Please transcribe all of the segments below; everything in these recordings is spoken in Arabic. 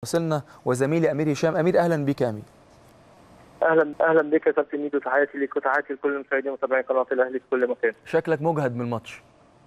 وصلنا وزميلي امير هشام. امير، اهلا بك يا امير. اهلا بك يا كابتن ميدو، تحياتي ليك وتحياتي لكل المشاهدين ومتابعين قناه الاهلي في كل مكان. شكلك مجهد من الماتش.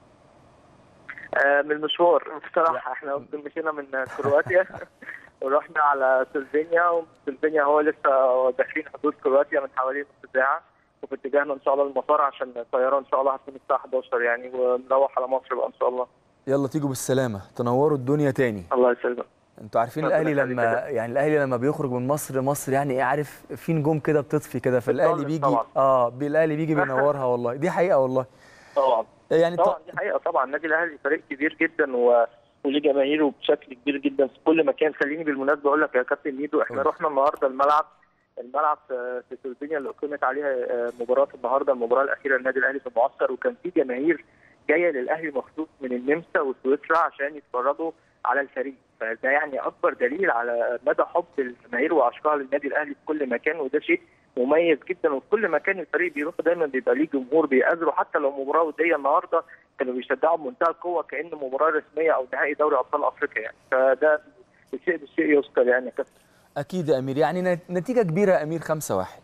من المشوار بصراحه، احنا مشينا من كرواتيا ورحنا على سلوفينيا، وسلوفينيا هو لسه داخلين حدود كرواتيا من حوالي نص ساعه، وفي اتجاهنا ان شاء الله المطار عشان الطياره ان شاء الله هتكون الساعه 11 يعني، ونروح على مصر بقى ان شاء الله. يلا تيجوا بالسلامه، تنوروا الدنيا تاني. الله يسلمك. انتوا عارفين الاهلي لما بيخرج من مصر يعني ايه، عارف، في نجوم كده بتطفي كده، فالاهلي بيجي الاهلي بيجي بينورها والله، دي حقيقه والله. طبعا يعني طبعا دي حقيقه طبعا. النادي الاهلي فريق كبير جدا وليه جماهيره بشكل كبير جدا في كل مكان. خليني بالمناسبه اقول لك يا كابتن ميدو، احنا رحنا النهارده الملعب في سلوفينيا اللي اقيمت عليها مباراه النهارده، المباراه الاخيره للنادي الاهلي في المعسكر، وكان في جماهير جايه للاهلي مخصوص من النمسا وسويسرا عشان يتفرجوا على الفريق. فده يعني اكبر دليل على مدى حب الجماهير وعشقها للنادي الاهلي في كل مكان، وده شيء مميز جدا. وفي كل مكان الفريق بيروح دايما بيبقى ليه جمهور بيأزره، حتى لو مباراه وديه النهارده كانوا بيشجعوا بمنتهى القوه كأن مباراه رسميه او نهائي دوري ابطال افريقيا يعني. فده بالشيء يذكر يعني كابتن. اكيد يا امير، يعني نتيجه كبيره يا امير، 5-1.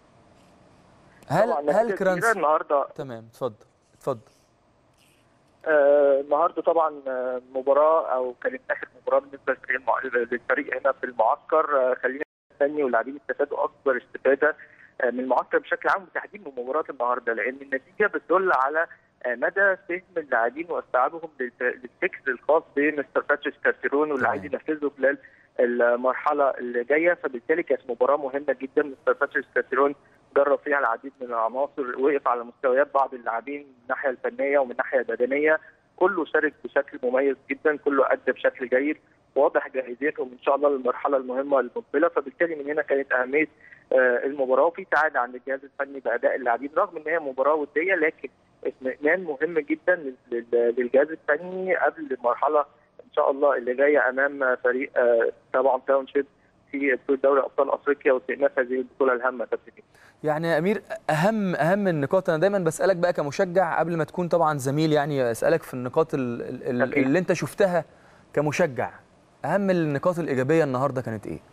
هل كرانس النهارده؟ تمام، اتفضل. النهارده طبعا مباراه، او كانت اخر مباراه بالنسبه للفريق هنا في المعسكر. خلينا نستني واللاعبين استفادوا اكبر استفاده من المعسكر بشكل عام، وتحديدا من مباراه النهارده، لان النتيجه بتدل على مدى فهم اللاعبين واستيعابهم للفكر الخاص بمستر باتريس كارتيرون، واللاعبين ينفذوا خلال المرحله اللي جايه. فبالتالي كانت مباراه مهمه جدا. مستر باتريس كارتيرون جرب فيها العديد من العناصر، وقف على مستويات بعض اللاعبين من الناحيه الفنيه ومن الناحيه البدنيه، كله شارك بشكل مميز جدا، كله ادى بشكل جيد، واضح جاهزيتهم ان شاء الله للمرحله المهمه المقبله. فبالتالي من هنا كانت اهميه المباراه، وفي سعاده عند الجهاز الفني باداء اللاعبين رغم ان هي مباراه وديه، لكن اطمئنان مهم جدا للجهاز الفني قبل المرحله ان شاء الله اللي جايه امام فريق طبعا تاونشيب في بطوله دوري ابطال افريقيا واستئناف هذه البطوله الهامه كابتن. يعني يا امير، اهم النقاط، انا دايما بسالك بقى كمشجع قبل ما تكون طبعا زميل، يعني اسالك في النقاط اللي انت شفتها كمشجع. اهم النقاط الايجابيه النهارده كانت ايه؟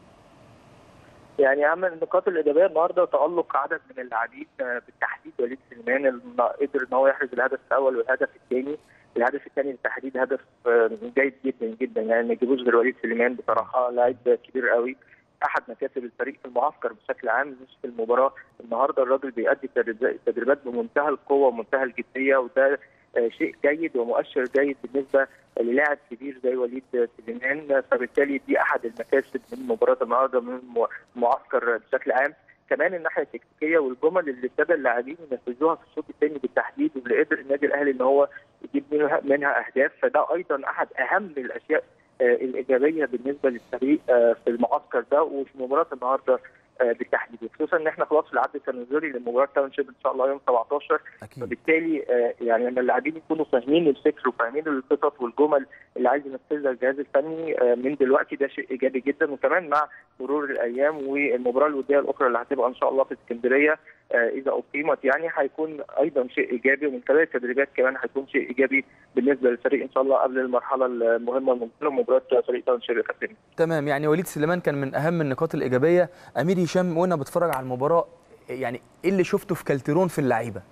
يعني اهم النقاط الايجابيه النهارده تالق عدد من اللاعبين، بالتحديد وليد سليمان اللي قدر ان هو يحرز الهدف الاول والهدف الثاني. الهدف الثاني بالتحديد هدف جيد جدا جدا، يعني ما يجيبوش غير وليد سليمان، بصراحه لاعب كبير قوي، احد مكاسب الفريق في المعسكر بشكل عام مش في المباراه. النهارده الراجل بيؤدي تدريبات بمنتهى القوه ومنتهى الجديه، وده شيء جيد ومؤشر جيد بالنسبه للاعب كبير زي وليد سليمان. فبالتالي دي احد المكاسب من مباراه النهارده من المعسكر بشكل عام. كمان الناحيه التكتيكيه والجمل اللي ابتدى اللاعبين ينفذوها في الشوط الثاني بالتحديد، واللي قدر النادي الاهلي ان هو يجيب منها اهداف، فده ايضا احد اهم الاشياء الايجابيه بالنسبه للفريق في المعسكر ده وفي مباراه النهارده بالتحديد، خصوصا ان احنا خلاص في العد التنازلي لمباراه تاونشيب ان شاء الله يوم 17. أكيد. فبالتالي يعني لما اللاعبين يكونوا فاهمين الفكر وفاهمين الخطط والجمل اللي عايز ينفذها الجهاز الفني من دلوقتي، ده شيء ايجابي جدا. وكمان مع مرور الايام والمباراه الوديه الاخرى اللي هتبقى ان شاء الله في اسكندريه اذا اقيمت، يعني هيكون ايضا شيء ايجابي، ومن خلال التدريبات كمان هيكون شيء ايجابي بالنسبه للفريق ان شاء الله قبل المرحله المهمه المقبله مباراه فريق تاونشيب الكابتن. تمام، يعني وليد سليمان كان من اهم النقاط الايجابيه. امير هشام، وانا بتفرج على المباراه، يعني ايه اللي شفته في كالتيرون في اللعيبه؟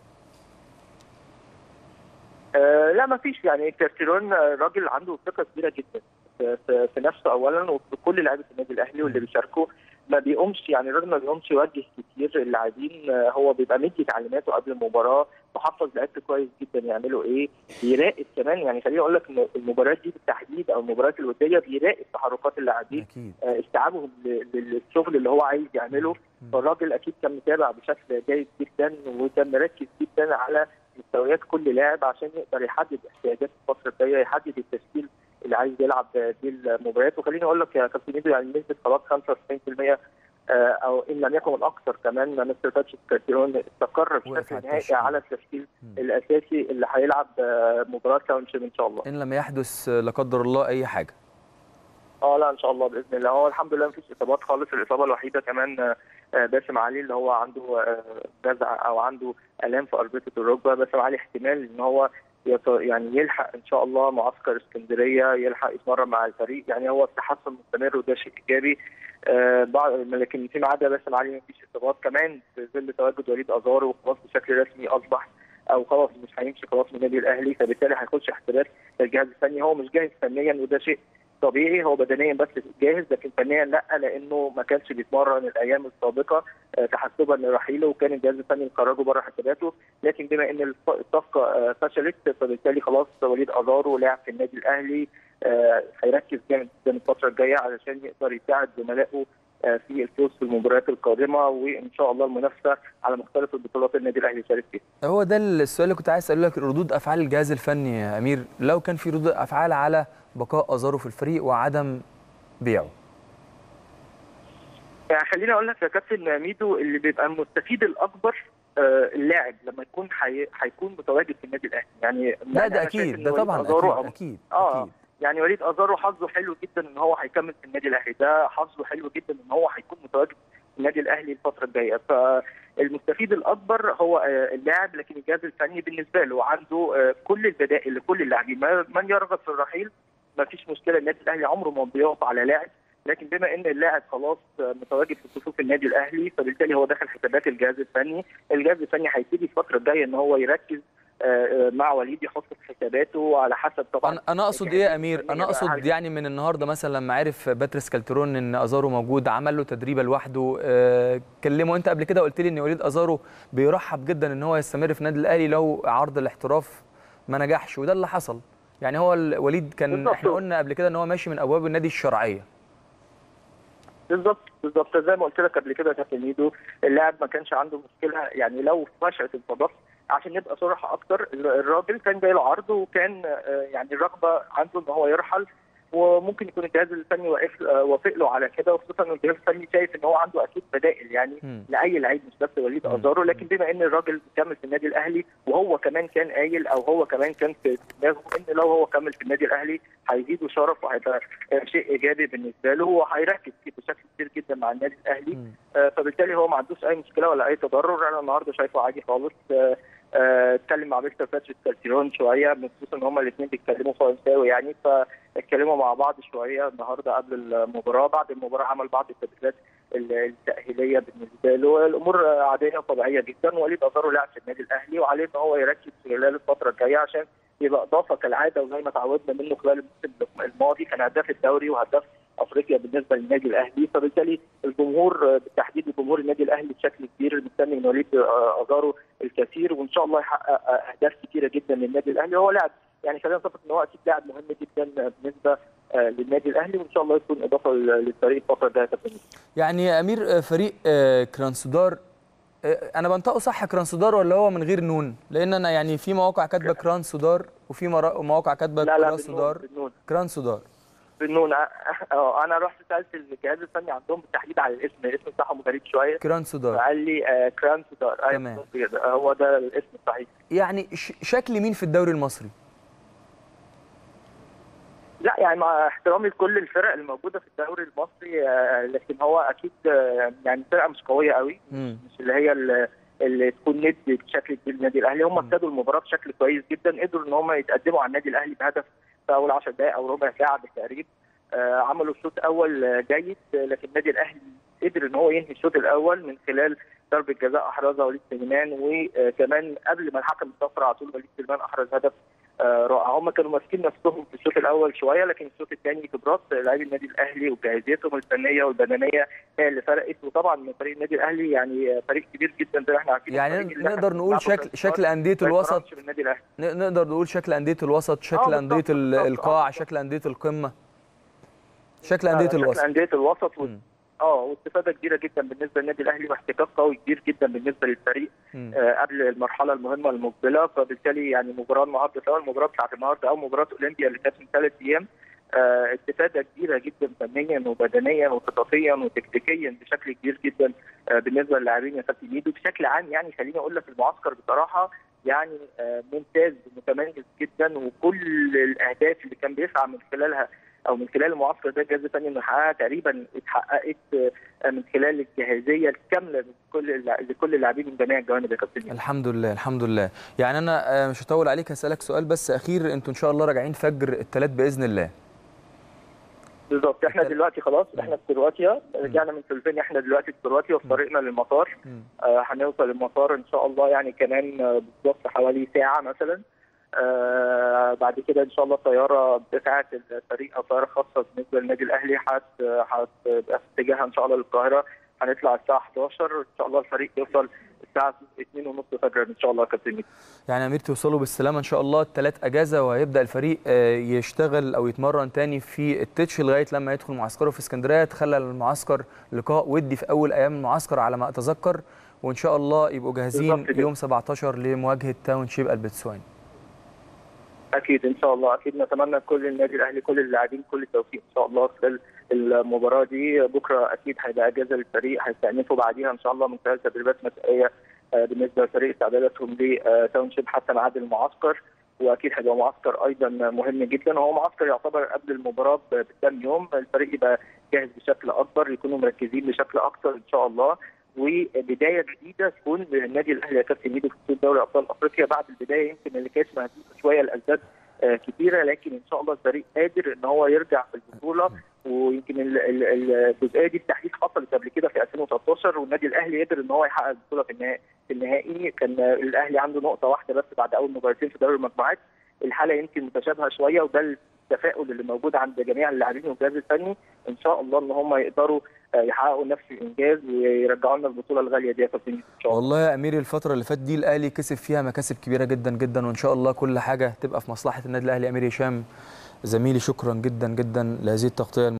لا ما فيش، يعني كارتيرون راجل عنده ثقه كبيره جدا في نفسه اولا وفي كل لعيبه النادي الاهلي واللي بيشاركوا. ما بيقومش، يعني الراجل ما بيقومش يوجه كتير اللاعبين، هو بيبقى مدي تعليماته قبل المباراه، محفظ لعيبته كويس جدا يعملوا ايه، بيراقب كمان. يعني خليني اقول لك ان المباريات دي بالتحديد او المباريات الوديه بيراقب تحركات اللاعبين، استيعابهم للشغل اللي هو عايز يعمله. فالراجل اكيد كان متابع بشكل جيد جدا، وكان مركز جدا على مستويات كل لاعب عشان يقدر يحدد احتياجات الفتره الجايه، يحدد التشكيل اللي عايز يلعب بيه المباريات. وخليني اقول لك يا كابتن ميدو، يعني نسبه خلاص 95% او ان لم يكن الاكثر كمان، مستر باتريس كارتيرون استقر بشكل نهائي على التشكيل الاساسي اللي هيلعب مباراه تاونشيب ان شاء الله، ان لم يحدث لا قدر الله اي حاجه. لا ان شاء الله باذن الله. هو الحمد لله مفيش اصابات خالص. الاصابه الوحيده كمان باسم علي اللي هو عنده جزع او عنده الام في اربطه الركبه. باسم علي احتمال ان هو يعني يلحق ان شاء الله معسكر اسكندريه، يلحق يتمرن مع الفريق. يعني هو التحسن مستمر وده شيء ايجابي. لكن فيما عدا باسم علي مفيش اصابات، كمان في ظل تواجد وليد ازارو خلاص بشكل رسمي اصبح او خلاص مش هيمشي خلاص من النادي الاهلي، فبالتالي هيخش احتراف الجهاز الفني. هو مش جاهز فنيا وده شيء طبيعي، هو بدنيا بس جاهز لكن فنيا لا، لانه ما كانش بيتمرن الايام السابقه تحسبا لرحيله، وكان الجهاز الفني خرجه بره حساباته. لكن بما ان الصفقه فشلت فبالتالي خلاص وليد ازارو لاعب في النادي الاهلي هيركز جامد جدا الفتره الجايه علشان يقدر يساعد زملائه في الفوز في المباريات القادمه، وان شاء الله المنافسه على مختلف البطولات النادي الاهلي يشارك فيها. هو ده السؤال اللي كنت عايز اساله لك، ردود افعال الجهاز الفني يا امير، لو كان في ردود افعال على بقاء ازارو في الفريق وعدم بيعه. يعني خليني اقول لك يا كابتن ميدو، اللي بيبقى المستفيد الاكبر اللاعب لما يكون هيكون متواجد في النادي الاهلي. يعني لا ده اكيد، ده طبعا اكيد. يعني وليد ازارو حظه حلو جدا ان هو هيكمل في النادي الاهلي، ده حظه حلو جدا ان هو هيكون متواجد في النادي الاهلي الفتره الجايه. فالمستفيد الاكبر هو اللاعب، لكن الجهاز الفني بالنسبه له عنده كل البدائل لكل اللاعبين. من يرغب في الرحيل ما فيش مشكله، النادي الاهلي عمره ما بيقف على لاعب، لكن بما ان اللاعب خلاص متواجد في صفوف النادي الاهلي فبالتالي هو داخل حسابات الجهاز الفني. الجهاز الفني هيبتدي الفتره الجايه ان هو يركز مع وليد، يحط في حساباته على حسب طبعا. انا اقصد ايه يا امير؟ انا اقصد يعني من النهارده مثلا لما عرف باتريس كالترون ان ازارو موجود عمل له تدريبه لوحده، كلمه انت قبل كده قلت لي ان وليد ازارو بيرحب جدا ان هو يستمر في النادي الاهلي لو عرض الاحتراف ما نجحش، وده اللي حصل. يعني هو وليد كان احنا قلنا قبل كده ان هو ماشي من ابواب النادي الشرعيه. بالظبط زي ما قلت لك قبل كده يا كابتن ميدو، اللاعب ما كانش عنده مشكله. يعني لو فشلت الصداقه عشان نبقى صراحه اكتر، الراجل كان جاي له عرض وكان يعني الرغبه عنده ان هو يرحل، وممكن يكون الجهاز الفني وافق له على كده، وخصوصا ان الجهاز الفني شايف ان هو عنده اكيد بدائل يعني لاي لعيب مش بس وليد ازارو. لكن بما ان الراجل كمل في النادي الاهلي وهو كمان كان قايل او هو كمان كان في دماغه ان لو هو كمل في النادي الاهلي هيزيده شرف وهيبقى شيء ايجابي بالنسبه له، وهيركز فيه بشكل كبير جدا مع النادي الاهلي. فبالتالي هو ما عندوش اي مشكله ولا اي تضرر. انا النهارده شايفه عادي خالص. اتكلم مع مستر باتريس كالتيرون شويه، خصوصا ان هما الاثنين بيتكلموا فرنساوي يعني، فاتكلموا مع بعض شويه النهارده قبل المباراه. بعد المباراه عمل بعض التدريبات التاهيليه بالنسبه له. الامور عاديه وطبيعيه جدا. وليد ازارو لاعب في النادي الاهلي وعليه ان هو يركز خلال الفتره الجايه عشان يبقى اضافه كالعاده، وزي ما تعودنا منه خلال الموسم الماضي كان هداف الدوري وهداف افريقيا بالنسبه للنادي الاهلي. فبالتالي الجمهور بالتحديد جمهور النادي الاهلي بشكل كبير مستني من وليد ازارو الكثير، وان شاء الله يحقق اهداف كثيره جدا للنادي الاهلي. هو لاعب يعني خلينا نتفق ان هو اكيد لاعب مهم جدا بالنسبه للنادي الاهلي، وان شاء الله يكون اضافه للفريق الفتره الجايه. يعني يا امير فريق كرانسودار، انا بنطقه صح كرانسودار ولا هو من غير نون؟ لان انا يعني في مواقع كاتبه كرانسودار وفي مواقع كاتبه كرانسودار. كرانسودار بالنون. انا رحت سالت الجهاز الفني عندهم بالتحديد على الاسم بتاعهم غريب شويه. كرانسودار قال لي كرانسودار. تمام، هو ده الاسم الصحيح. يعني شكل مين في الدوري المصري؟ لا يعني مع احترامي لكل الفرق الموجوده في الدوري المصري، لكن هو اكيد يعني فرقه مش قويه قوي، مش اللي هي اللي تكون ند بشكل كبير للنادي الاهلي. هم ابتدوا المباراه بشكل كويس جدا، قدروا ان هم يتقدموا على النادي الاهلي بهدف في اول 10 دقائق او ربع ساعه بالتقريب. عملوا شوط اول جيد، لكن النادي الاهلي قدر ان هو ينهي الشوط الاول من خلال ضربه جزاء احرزها وليد سليمان، وكمان قبل ما الحكم يصفر على طول وليد سليمان احرز هدف رائع. هم كانوا ماسكين نفسهم في الشوط الاول شويه، لكن الشوط الثاني خبرات لاعبي النادي الاهلي وجاهزيتهم الفنيه والبدنيه هي اللي فرقت. وطبعا فريق النادي الاهلي يعني فريق كبير جدا زي ما احنا عارفين. يعني نقدر نقول شكل انديه الوسط، نقدر نقول شكل انديه الوسط، شكل انديه القاع، شكل انديه القمه، شكل انديه الوسط. شكل انديه الوسط واستفاده كبيره جدا بالنسبه للنادي الاهلي، واحتكاك قوي كبير جدا بالنسبه للفريق قبل المرحله المهمه المقبله. فبالتالي يعني مباراه النهارده سواء المباراه بتاعت النهارده او مباراه اولمبيا اللي كانت من 3 ايام استفاده كبيره جدا فنيا وبدنيا وخططيا وتكتيكيا بشكل كبير جدا بالنسبه للاعبين يا كابتن ميدو. بشكل عام يعني خليني اقول لك المعسكر بصراحه يعني ممتاز ومتميز جدا، وكل الاهداف اللي كان بيسعى من خلالها او من خلال المعسكر ده الجهاز الفني انه يحققها تقريبا اتحققت من خلال الجاهزيه الكامله لكل اللاعبين من جميع الجوانب يا كابتن. الحمد لله الحمد لله. يعني انا مش هطول عليك، هسالك سؤال بس اخير، انتوا ان شاء الله راجعين فجر الثلاث باذن الله؟ بالظبط، احنا دلوقتي خلاص احنا في كرواتيا، رجعنا من سلوفينيا، احنا دلوقتي في كرواتيا وفي طريقنا للمطار. هنوصل المطار ان شاء الله يعني كمان بالظبط حوالي ساعه مثلا. بعد كده ان شاء الله الطياره بتاعه الفريق او طياره خاصه بالنسبه للنادي الاهلي هتبقى في اتجاهها ان شاء الله للقاهره، هنطلع الساعه 11 ان شاء الله، الفريق يوصل الساعه 2:30 فجرا ان شاء الله يا كابتن. يعني يا امير توصلوا بالسلامه ان شاء الله الثلاث اجازه، وهيبدا الفريق يشتغل او يتمرن تاني في التتش لغايه لما يدخل معسكره في اسكندريه. تخلى المعسكر لقاء ودي في اول ايام المعسكر على ما اتذكر، وان شاء الله يبقوا جاهزين يوم 17 لمواجهه تاونشيب البتسوان. اكيد ان شاء الله، اكيد نتمنى كل النادي الاهلي كل اللاعبين كل التوفيق ان شاء الله خلال المباراه دي. بكره اكيد هيبقى اجازه للفريق، هيستأنفوا بعديها ان شاء الله من خلال تدريبات مسائيه بالنسبه لفريق استعداداتهم لتاونشيب حتى ميعاد المعسكر، واكيد هيبقى معسكر ايضا مهم جدا، وهو معسكر يعتبر قبل المباراه بكام يوم، الفريق يبقى جاهز بشكل اكبر، يكونوا مركزين بشكل اكثر ان شاء الله، وبدايه جديده تكون للنادي الاهلي يا كابتن ميدو في بطوله دوري ابطال افريقيا بعد البدايه يمكن اللي كانت مهزوزه شويه لاسباب كثيره، لكن ان شاء الله الفريق قادر ان هو يرجع في البطوله. ويمكن الجزئيه دي بالتحديد حصلت قبل كده في 2013 والنادي الاهلي قدر ان هو يحقق البطوله في النهائي. كان الاهلي عنده نقطه واحده بس بعد اول مباراتين في دوري المجموعات. الحاله يمكن متشابهه شويه، وده التفاؤل اللي موجود عند جميع اللاعبين والجهاز الفني ان شاء الله ان هم يقدروا يحققوا نفس الانجاز ويرجعوا لنا البطوله الغاليه دي يا كابتن ان شاء الله. والله يا امير الفتره اللي فاتت دي الاهلي كسب فيها مكاسب كبيره جدا جدا، وان شاء الله كل حاجه تبقى في مصلحه النادي الاهلي. امير هشام زميلي شكرا جدا جدا لهذه التغطيه.